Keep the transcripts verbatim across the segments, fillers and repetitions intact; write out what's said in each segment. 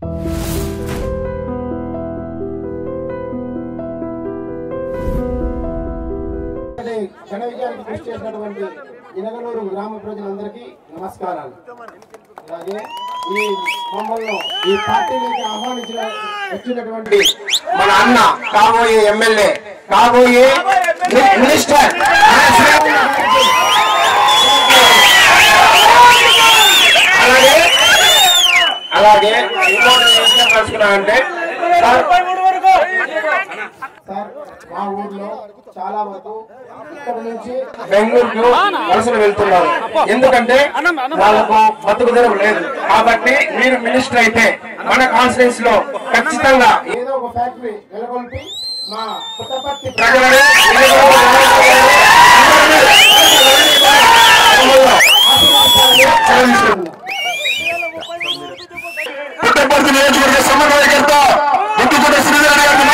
ఘన విజయానికి కృషి చేసినటువంటి ఇనగనూరు గ్రామ ప్రజలందరికీ నమస్కారాలు. అలాగే ఈ మమ్మల్ని ఈ పార్టీలోకి ఆహ్వానించిన వచ్చినటువంటి మన అన్న కాబోయే ఎమ్మెల్యే కాబోయే మినిస్టర్ అలాగే అలాగే ఇంకోటి ఏం కలుసుకున్నా అంటే సార్ మా ఊర్లో చాలా వరకు ఇక్కడ నుంచి బెంగళూరుకు వలసలు వెళ్తున్నారు. ఎందుకంటే వాళ్ళకు బతుకు తెరువు లేదు. కాబట్టి మీరు మినిస్టర్ అయితే మన కాన్స్టిట్యూన్స్ లో ఖచ్చితంగా ఏదో ఒక ఫ్యాక్టరీ నెలకొల్పి మా పుట్టపర్తి ప్రజలను పుట్టపర్తి నియోజకవర్గ సమన్వయకర్త ఇంటిపూట శ్రీధర్ రెడ్డి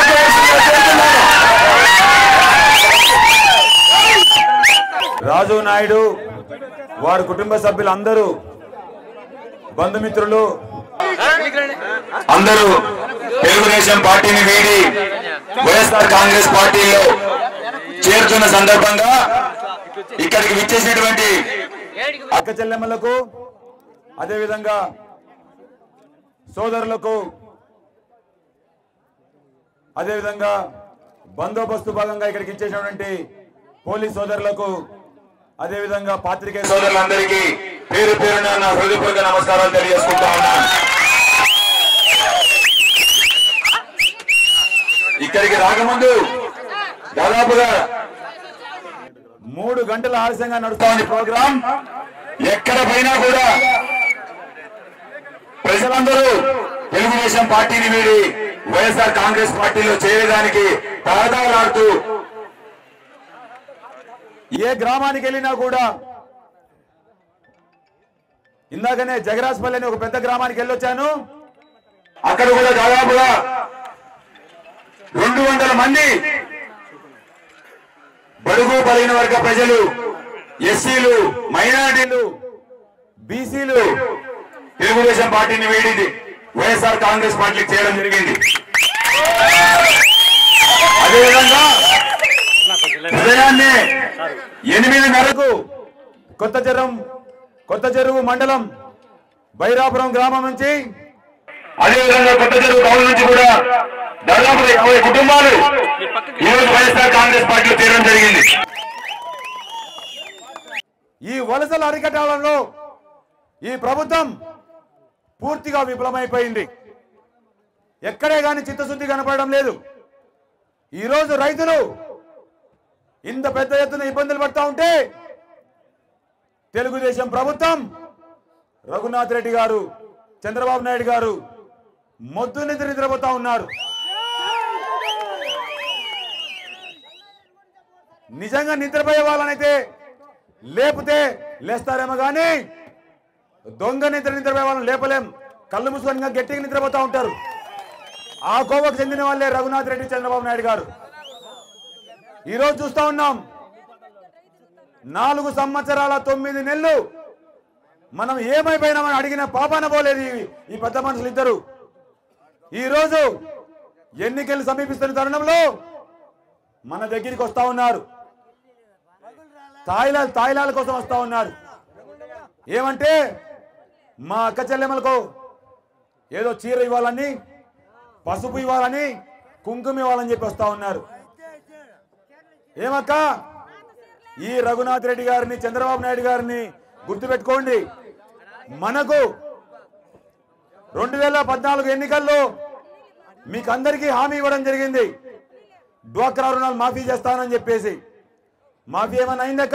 రాజు నాయుడు వారి కుటుంబ సభ్యులందరూ బంధుమిత్రులు అందరూ తెలుగుదేశం పార్టీని వీడి వైఎస్ఆర్ కాంగ్రెస్ పార్టీలో చేరుతున్న సందర్భంగా ఇక్కడికి విచ్చేసినటువంటి అక్క చెల్లెమ్మలకు అదేవిధంగా సోదరులకు అదేవిధంగా బందోబస్తు భాగంగా ఇక్కడికి ఇచ్చేసినటువంటి పోలీస్ సోదరులకు అదేవిధంగా పాత్రికేయ సోదరులందరికీ పేరు పేరున నా హృదయపూర్వక నమస్కారాలు తెలియజేసుకుంటా ఉన్నాను. ఇక్కడికి రాకముందు దాదాపుగా మూడు గంటల ఆలస్యంగా నడుస్తున్న ప్రోగ్రాం ఎక్కడ పోయినా కూడా ప్రజలందరూ తెలుగుదేశం పార్టీని వీడి వైఎస్ఆర్ కాంగ్రెస్ పార్టీలో చేరడానికి తహతహలాడుతూ ఏ గ్రామానికి వెళ్ళినా కూడా ఇందాకనే జగరాజ్పల్లి అని ఒక పెద్ద గ్రామానికి వెళ్ళొచ్చాను. అక్కడ కూడా దాదాపుగా రెండు వందల మంది బడుగు బలహీన వర్గ ప్రజలు, ఎస్సీలు, మైనారిటీలు, బీసీలు తెలుగుదేశం పార్టీని వీడింది వైఎస్ఆర్ కాంగ్రెస్ పార్టీకి చేయడం జరిగింది. అదేవిధంగా ఉదయాన్నే ఎనిమిదిన్నరకు కొత్త చెరువు కొత్త చెరువు మండలం బైరాపురం గ్రామం నుంచి అదేవిధంగా కొత్త చెరువు టౌన్ నుంచి కూడా దాదాపు యాభై కుటుంబాలు ఈరోజు వైఎస్ఆర్ కాంగ్రెస్ పార్టీలో చేరడం జరిగింది. ఈ వలసల అరికట్టాలలో ఈ ప్రభుత్వం పూర్తిగా విఫలమైపోయింది. ఎక్కడే గాని చిత్తశుద్ధి కనపడడం లేదు. ఈరోజు రైతులు ఇంత పెద్ద ఎత్తున ఇబ్బందులు పడతా ఉంటే తెలుగుదేశం ప్రభుత్వం రఘునాథ్ రెడ్డి గారు, చంద్రబాబు నాయుడు గారు మొద్దు నిద్ర నిద్రపోతా ఉన్నారు. నిజంగా నిద్రపోయే వాళ్ళనైతే లేపితే లేస్తారేమో కానీ దొంగ నిద్ర నిద్రపోయే వాళ్ళని లేపలేం. కళ్ళు మూసుకొని గట్టిగా నిద్రపోతా ఉంటారు. ఆ కోవకు చెందిన వాళ్ళే రఘునాథ్ రెడ్డి, చంద్రబాబు నాయుడు గారు. ఈరోజు చూస్తా ఉన్నాం, నాలుగు సంవత్సరాల తొమ్మిది నెలలు మనం ఏమైపోయినామని అడిగిన పాపాన పోలేదు ఈ పెద్ద మనుషులు ఇద్దరు. ఈరోజు ఎన్నికలు సమీపిస్తున్న తరుణంలో మన దగ్గరికి వస్తా ఉన్నారు. తాయిలాలు తాయిలాల కోసం వస్తా ఉన్నారు. ఏమంటే మా అక్క చెల్లెమ్మలకు ఏదో చీర ఇవ్వాలని, పసుపు ఇవ్వాలని, కుంకుమ ఇవ్వాలని చెప్పి వస్తా ఉన్నారు. ఏమక్క, ఈ రఘునాథ్ రెడ్డి గారిని, చంద్రబాబు నాయుడు గారిని గుర్తుపెట్టుకోండి. మనకు రెండు వేల పద్నాలుగు ఎన్నికల్లో మీకు అందరికీ హామీ ఇవ్వడం జరిగింది, డ్వాక్రా రుణాలు మాఫీ చేస్తానని చెప్పేసి. మాఫీ ఏమన్నా అయిందక్క?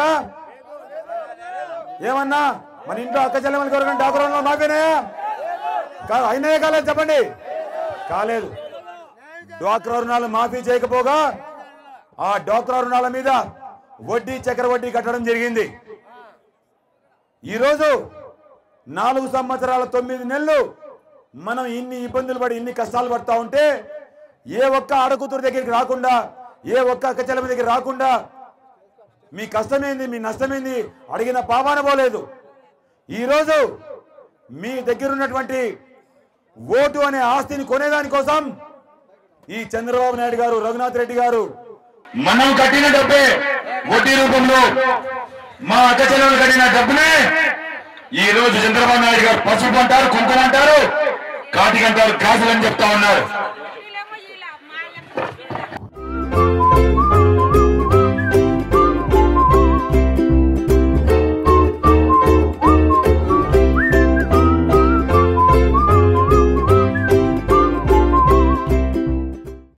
ఏమన్నా మన ఇంట్లో అక్క చెల్లెమ్మలకి ఎవరికైనా డ్వాక్రా రుణాలు మాఫీనాయా? అయినాయే కాలేదు చెప్పండి. కాలేదు. డ్వాక్రా రుణాలు మాఫీ చేయకపోగా ఆ డ్వాక్రా రుణాల మీద వడ్డీ చక్రవడ్డీ కట్టడం జరిగింది. ఈరోజు నాలుగు సంవత్సరాల తొమ్మిది నెలలు మనం ఇన్ని ఇబ్బందులు పడి ఇన్ని కష్టాలు పడతా ఉంటే ఏ ఒక్క ఆడకూతురు దగ్గరికి రాకుండా, ఏ ఒక్క అక్క చెల్లెమ్మ దగ్గర రాకుండా మీ కష్టమేంది, మీ నష్టమేంది అడిగిన పాపాన పోలేదు. ఈరోజు మీ దగ్గర ఉన్నటువంటి ఓటు అనే ఆస్తిని కొనేదాని కోసం ఈ చంద్రబాబు నాయుడు గారు, రఘునాథ్ రెడ్డి గారు మనం కట్టిన డబ్బే వడ్డీ రూపంలో మా అక్క చెల్లెలు కట్టిన డబ్బునే ఈ రోజు చంద్రబాబు నాయుడు గారు పసుపు అంటారు, కుంకుమ అంటారు, కాటికంటారు, గాజులు అని చెప్తా ఉన్నారు.